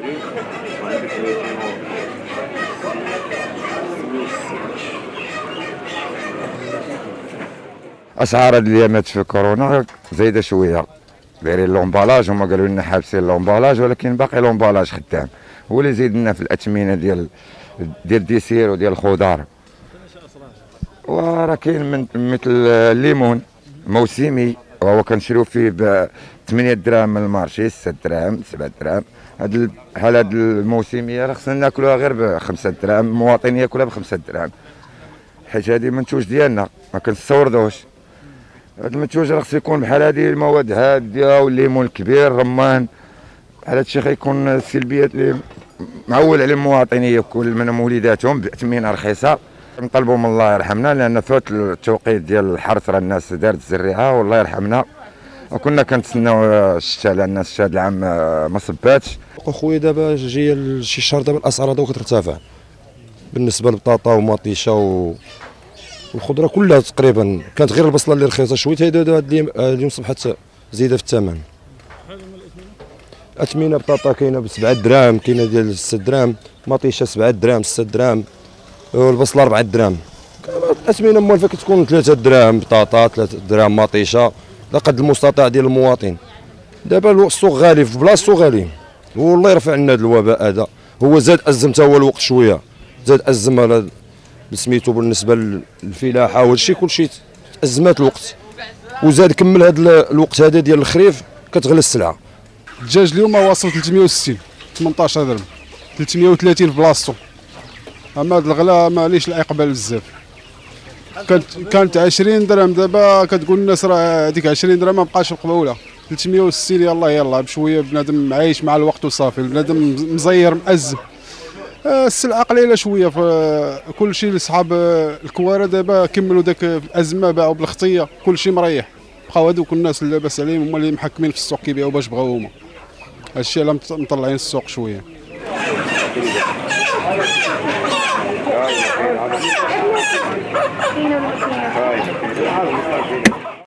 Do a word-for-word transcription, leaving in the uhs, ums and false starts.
اسعار هاد الايامات في كورونا زايده شويه، دايرين لومبالاج، هما قالوا لنا حابسين لومبالاج ولكن باقي لومبالاج خدام، هو اللي زيد لنا في الاثمنه ديال ديال الديسير وديال الخضار. وراه كاين من مثل الليمون موسمي وهو كنشريو فيه ب ثمانية دراهم من المارشي، ستة دراهم، سبعة دراهم. هاد بحال هاد الموسميه راه خصنا ناكلوها غير بخمسة دراهم، المواطن ياكلها بخمسة دراهم، حيت هادي منتوج ديالنا ما كنستوردوش. هاد المنتوج راه خصو يكون بحال هادي المواد هاديه والليمون الكبير الرمان، بحال هادشي غيكون السلبيات اللي معول على المواطن ياكل من وليداتهم باثمنه رخيصه. نطلبوا من الله يرحمنا لان فات التوقيت ديال الحرث، راه الناس دارت الزريعه والله يرحمنا، وكنا كنتسناو الشتاء لان الشتاء هذا العام ما صباتش. اخويا دابا جايه شي شهر دابا الاسعار هذا كترتفع بالنسبه للبطاطا ومطيشه و... والخضره كلها تقريبا، كانت غير البصله اللي رخيصه شويه، هذا اليوم اليوم صبحت زياده في الثمن. اثمنه بطاطا كاينه ب سبعة دراهم، كاينه ديال ستة دراهم، مطيشه سبعة دراهم ستة دراهم، والبصله أربعة دراهم. الاثمنه موالفه كتكون ثلاثة دراهم بطاطا، ثلاثة دراهم مطيشه، لقد المستطاع ديال المواطن. دابا السوق غالي في بلاصتو غالي، والله يرفع لنا هذا الوباء هذا. هو زاد ازم حتى هو الوقت شويه، زاد ازم على سميتو بالنسبه للفلاحه وهادشي كلشي ازمات الوقت، وزاد كمل هذا الوقت هذا ديال الخريف كتغلى السلعه. الدجاج اليوم واصل ثلاثمية وستين ثمنطاش درهم، ثلاثمية وثلاثين في بلاصتو. اما هذا الغلا معليش الاقبال بزاف. كانت كانت عشرين درهم، دابا كتقول الناس راه هذيك عشرين درهم ما بقاش القبوله. ثلاثمية وستين يلاه يلاه بشويه بنادم عايش مع الوقت وصافي، بنادم مزير مأزم. السلعه قليله شويه، كل شيء لصحاب الكواره دابا كملوا داك الازمه، باعوا بالخطيه، كل شيء مريح. بقاو هذوك الناس اللي لاباس عليهم هما اللي محكمين في السوق كيبيعوا باش بغاو هما. هادشي اللي مطلعين السوق شويه. Fino, fino.